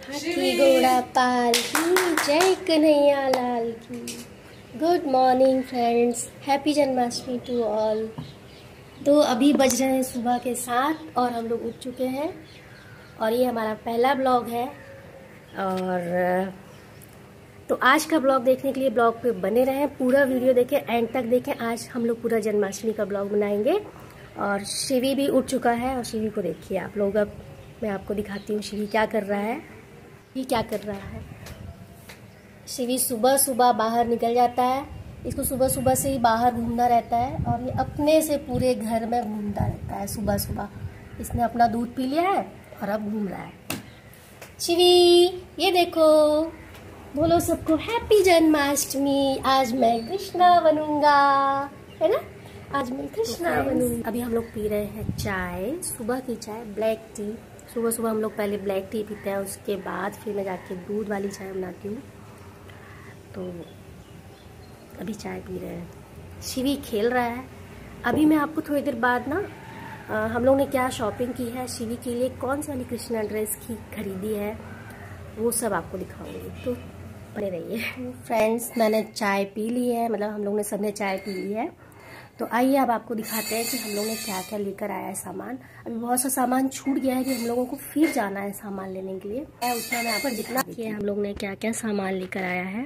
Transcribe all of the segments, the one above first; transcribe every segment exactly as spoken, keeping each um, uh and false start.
हाथी घोड़ा पाल की जय कन्हैया लाल की। Good morning friends, happy Janmashtami to all. तो अभी बज रहे हैं सुबह के सात और हम लोग उठ चुके हैं और ये हमारा पहला ब्लॉग है। और तो आज का ब्लॉग देखने के लिए ब्लॉग पे बने रहें, पूरा वीडियो देखें, एंड तक देखें। आज हम लोग पूरा जन्माष्टमी का ब्लॉग बनाएंगे। और शिवी भी उठ चुका है और शिवी को देखिए आप लोग। अब मैं आपको दिखाती हूँ शिवी क्या कर रहा है। ये क्या कर रहा है, शिवी सुबह सुबह बाहर निकल जाता है। इसको सुबह सुबह से ही बाहर घूमना रहता है और ये अपने से पूरे घर में घूमता रहता है सुबह सुबह। इसने अपना दूध पी लिया है और अब घूम रहा है। शिवी ये देखो, बोलो सबको हैप्पी जन्माष्टमी। आज मैं कृष्णा बनूंगा, है ना, आज मैं कृष्णा बनूंगा। अभी हम लोग पी रहे हैं चाय, सुबह की चाय, ब्लैक टी। सुबह सुबह हम लोग पहले ब्लैक टी पीते हैं, उसके बाद फिर मैं जाके दूध वाली चाय बनाती हूँ। तो अभी चाय पी रहे हैं। शिवी खेल रहा है। अभी मैं आपको थोड़ी देर बाद ना आ, हम लोग ने क्या शॉपिंग की है, शिवी के लिए कौन सी वाली कृष्णा ड्रेस की खरीदी है, वो सब आपको दिखाऊंगी। तो बने रहिए फ्रेंड्स। मैंने चाय पी ली है, मतलब हम लोग ने सबने चाय पी ली है। तो आइए अब आपको दिखाते हैं कि हम लोग ने क्या क्या लेकर आया है सामान। अभी बहुत सा सामान छूट गया है कि हम लोगों को फिर जाना है सामान लेने के लिए। उतना मैं आपको जितना कि हम लोग ने क्या क्या सामान लेकर आया है।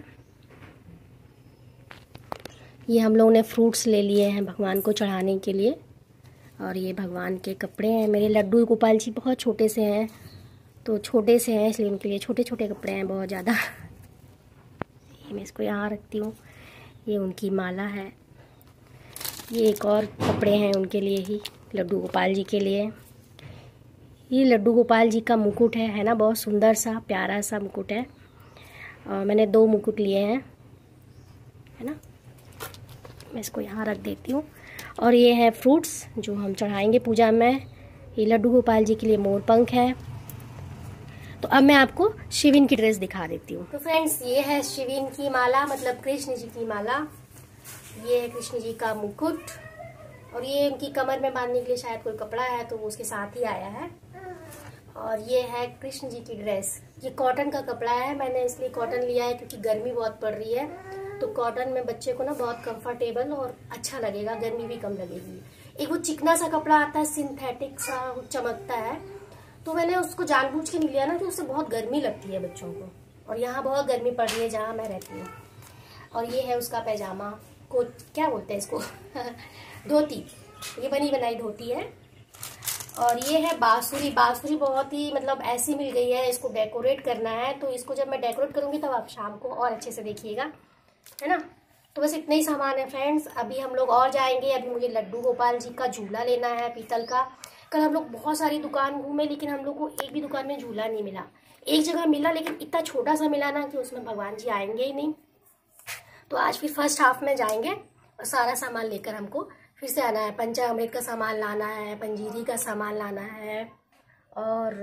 ये हम लोग ने फ्रूट्स ले लिए हैं भगवान को चढ़ाने के लिए। और ये भगवान के कपड़े हैं। मेरे लड्डू गोपाल जी बहुत छोटे से हैं, तो छोटे से हैं इसलिए उनके लिए छोटे छोटे कपड़े हैं बहुत ज़्यादा। ये मैं इसको यहाँ रखती हूँ। ये उनकी माला है। ये एक और कपड़े हैं उनके लिए ही, लड्डू गोपाल जी के लिए। ये लड्डू गोपाल जी का मुकुट है है ना, बहुत सुंदर सा प्यारा सा मुकुट है। और मैंने दो मुकुट लिए हैं, है ना। मैं इसको यहाँ रख देती हूँ। और ये है फ्रूट्स जो हम चढ़ाएंगे पूजा में। ये लड्डू गोपाल जी के लिए मोर पंख है। तो अब मैं आपको शिविन की ड्रेस दिखा देती हूँ। तो फ्रेंड्स ये है शिविन की माला, मतलब कृष्ण जी की माला। ये है कृष्ण जी का मुकुट और ये इनकी कमर में बांधने के लिए शायद कोई कपड़ा है तो वो उसके साथ ही आया है। और ये है कृष्ण जी की ड्रेस। ये कॉटन का कपड़ा है, मैंने इसलिए कॉटन लिया है क्योंकि गर्मी बहुत पड़ रही है। तो कॉटन में बच्चे को ना बहुत कंफर्टेबल और अच्छा लगेगा, गर्मी भी कम लगेगी। एक वो चिकना सा कपड़ा आता है, सिंथेटिक सा, चमकता है, तो मैंने उसको जानबूझ के नहीं लिया ना कि उससे बहुत गर्मी लगती है बच्चों को। और यहाँ बहुत गर्मी पड़ रही है जहाँ मैं रहती हूँ। और ये है उसका पैजामा, को क्या बोलते हैं इसको धोती। ये बनी बनाई धोती है। और ये है बांसुरी। बांसुरी बहुत ही मतलब ऐसी मिल गई है, इसको डेकोरेट करना है। तो इसको जब मैं डेकोरेट करूंगी तब आप शाम को और अच्छे से देखिएगा, है ना। तो बस इतना ही सामान है फ्रेंड्स। अभी हम लोग और जाएंगे। अभी मुझे लड्डू गोपाल जी का झूला लेना है पीतल का। कल हम लोग बहुत सारी दुकान घूमे लेकिन हम लोग को एक भी दुकान में झूला नहीं मिला। एक जगह मिला लेकिन इतना छोटा सा मिला ना कि उसमें भगवान जी आएंगे ही नहीं। तो आज फिर फर्स्ट हाफ में जाएंगे और सारा सामान लेकर हमको फिर से आना है। पंचामृत का सामान लाना है, पंजीरी का सामान लाना है और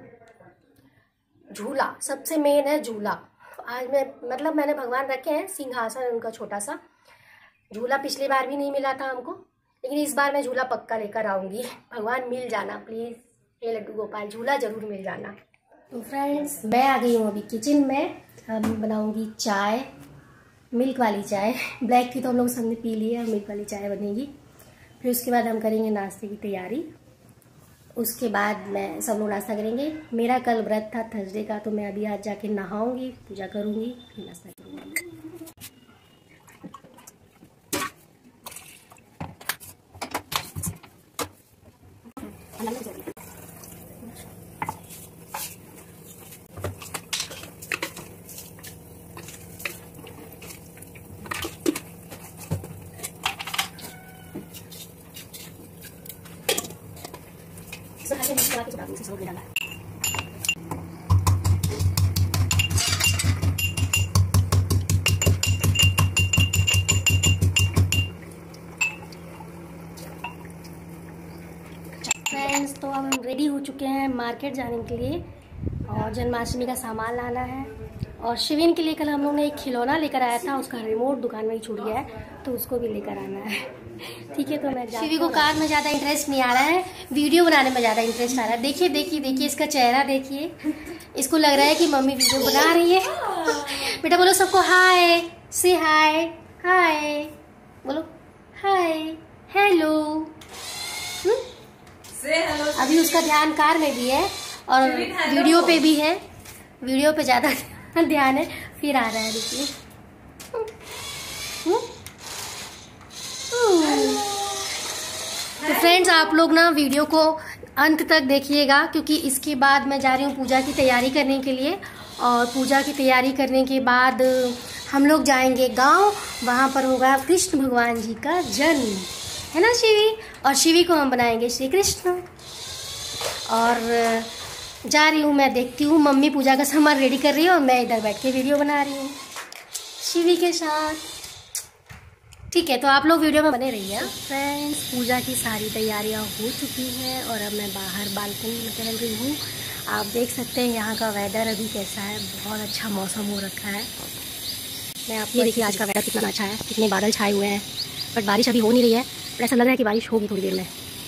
झूला सबसे मेन है झूला। तो आज मैं मतलब मैंने भगवान रखे हैं, सिंहासन उनका छोटा सा। झूला पिछली बार भी नहीं मिला था हमको, लेकिन इस बार मैं झूला पक्का लेकर आऊँगी। भगवान मिल जाना प्लीज़, ये लड्डू गोपाल झूला जरूर मिल जाना। तो फ्रेंड्स मैं आ गई हूँ अभी किचन में। हम बनाऊँगी चाय, मिल्क वाली चाय। ब्लैक टी तो हम लोग सबने पी ली है, मिल्क वाली चाय बनेगी। फिर उसके बाद हम करेंगे नाश्ते की तैयारी। उसके बाद मैं सब लोग नाश्ता करेंगे। मेरा कल व्रत था थर्सडे का, तो मैं अभी आज जाके नहाऊंगी, पूजा करूंगी, फिर नाश्ता करूंगी। फ्रेंड्स तो अब हम रेडी हो चुके हैं मार्केट जाने के लिए और जन्माष्टमी का सामान लाना है। और शिविन के लिए कल हम लोग ने एक खिलौना लेकर आया था, उसका रिमोट दुकान में ही छूट गया है तो उसको भी लेकर आना है। ठीक है, तो मैं शिवी को कार में ज़्यादा इंटरेस्ट नहीं आ रहा है, वीडियो बनाने में ज़्यादा इंटरेस्ट आ रहा है। देखिए देखिए देखिए इसका चेहरा देखिए, इसको लग रहा है कि मम्मी वीडियो बना रही है। बेटा बोलो सबको हाय, से हाय, हाय बोलो, हाय, हेलो। अभी उसका ध्यान कार में भी है और वीडियो पे भी है, वीडियो पे ज़्यादा ध्यान है। फिर आ रहा है देखिए। तो फ्रेंड्स आप लोग ना वीडियो को अंत तक देखिएगा, क्योंकि इसके बाद मैं जा रही हूँ पूजा की तैयारी करने के लिए। और पूजा की तैयारी करने के बाद हम लोग जाएंगे गांव, वहाँ पर होगा कृष्ण भगवान जी का जन्म, है ना शिवी। और शिवी को हम बनाएंगे श्री कृष्ण। और जा रही हूँ मैं, देखती हूँ मम्मी पूजा का सामान रेडी कर रही है और मैं इधर बैठ के वीडियो बना रही हूँ शिवी के साथ। ठीक है, तो आप लोग वीडियो में बने रहिए। फ्रेंड्स पूजा की सारी तैयारियां हो चुकी हैं और अब मैं बाहर बालकनी में टहल रही हूँ। आप देख सकते हैं यहाँ का वेदर अभी कैसा है, बहुत अच्छा मौसम हो रखा है। मैं आपको देखिए आज का वेदर कितना अच्छा है, कितने बादल छाए हुए हैं, बट बारिश अभी हो नहीं रही है। पर ऐसा लग रहा है कि बारिश होगी थोड़ी देर में।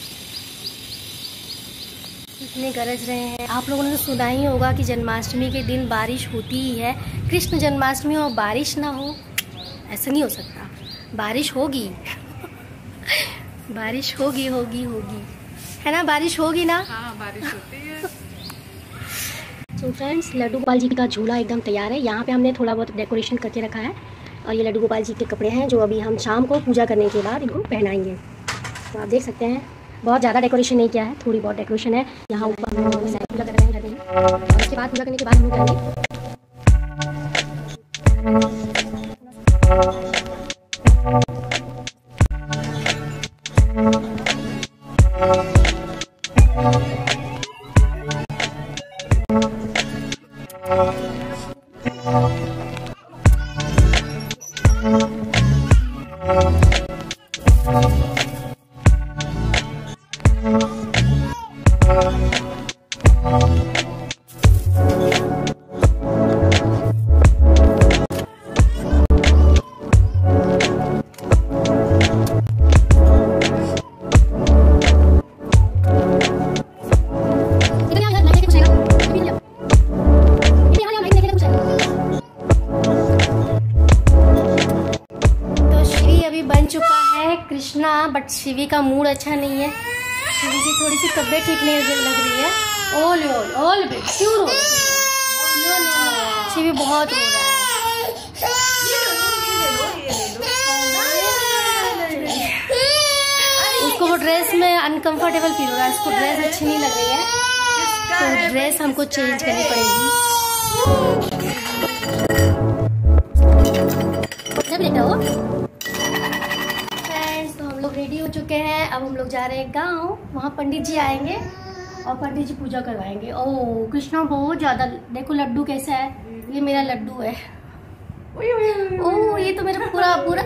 कितने गरज रहे हैं। आप लोगों ने तो सुना ही होगा कि जन्माष्टमी के दिन बारिश होती ही है। कृष्ण जन्माष्टमी और बारिश ना हो, ऐसा नहीं हो सकता। बारिश होगी बारिश होगी होगी होगी है ना, बारिश होगी ना। हाँ, बारिश होती है। तो फ्रेंड्स लड्डू गोपाल जी का झूला एकदम तैयार है। यहाँ पे हमने थोड़ा बहुत डेकोरेशन करके रखा है और ये लड्डू गोपाल जी के कपड़े हैं जो अभी हम शाम को पूजा करने के बाद इनको पहनाएंगे। तो आप देख सकते हैं बहुत ज़्यादा डेकोरेशन नहीं किया है, थोड़ी बहुत डेकोरेशन है। यहाँ ऊपर पूजा कर रहे हैं और उसके बाद पूजा करने के बाद हम जाएंगे। कृष्णा, बट शिवी का मूड अच्छा नहीं है। शिवी की थोड़ी सी तबीयत ठीक नहीं लग रही है। ओल ओल ओल बे क्यों रो रही है? शिवी बहुत रो रहा है। उसको वो ड्रेस में अनकंफर्टेबल फील हो रहा है, उसको ड्रेस अच्छी नहीं लग रही है, तो ड्रेस हमको चेंज करनी पड़ेगी। जब बेटा हो रेडी हो चुके हैं, अब हम लोग जा रहे हैं गांव। वहाँ पंडित जी आएंगे और पंडित जी पूजा करवाएंगे। ओह कृष्णा बहुत ज्यादा, देखो लड्डू कैसा है, ये मेरा लड्डू है। ओह ये तो मेरा पूरा पूरा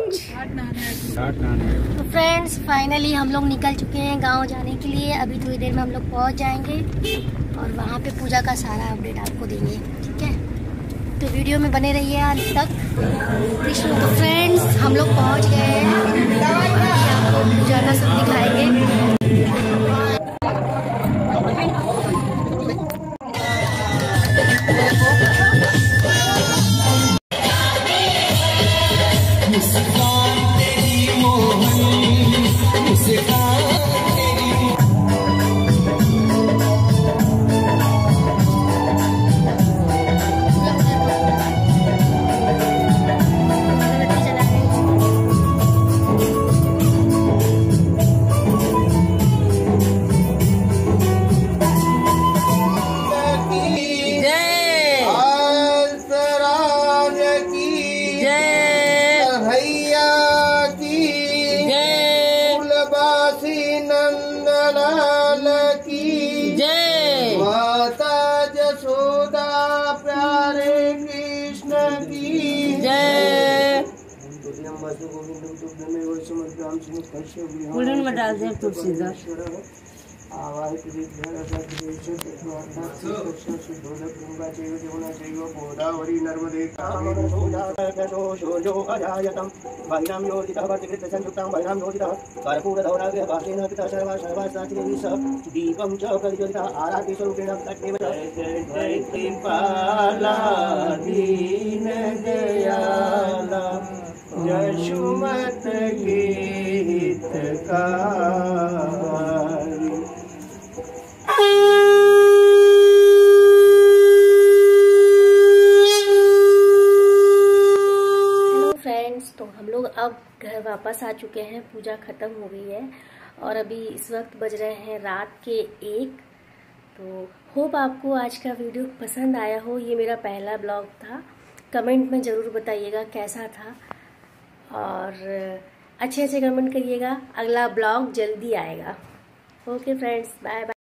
तो फ्रेंड्स फाइनली हम लोग निकल चुके हैं गांव जाने के लिए। अभी थोड़ी देर में हम लोग पहुंच जाएंगे और वहाँ पे पूजा का सारा अपडेट आपको देंगे। ठीक है, तो वीडियो में बने रहिए आज तक। कृष्ण तो फ्रेंड्स हम लोग पहुंच गए हैं, आपको पूजा का सब दिखाएंगे। फूलन में डाल दे तुलसी आवाहित गोदावरी नर्मदे कावेरी अजायतं वैराम योजितः वर्तिकृतसंयुक्तं वैराम योजितः कर्पूरधौराग्रभासेन पितः सर्वा सर्वासाचिभिः सह दीपं च परिज्वलितः आराति स्वरूपेण तदेव कृपाला दीन दयाला यशुमत गीतकारी। तो हम लोग अब घर वापस आ चुके हैं, पूजा ख़त्म हो गई है और अभी इस वक्त बज रहे हैं रात के एक। तो होप आपको आज का वीडियो पसंद आया हो। ये मेरा पहला ब्लॉग था, कमेंट में ज़रूर बताइएगा कैसा था और अच्छे अच्छे कमेंट करिएगा। अगला ब्लॉग जल्दी आएगा। Okay friends, bye bye.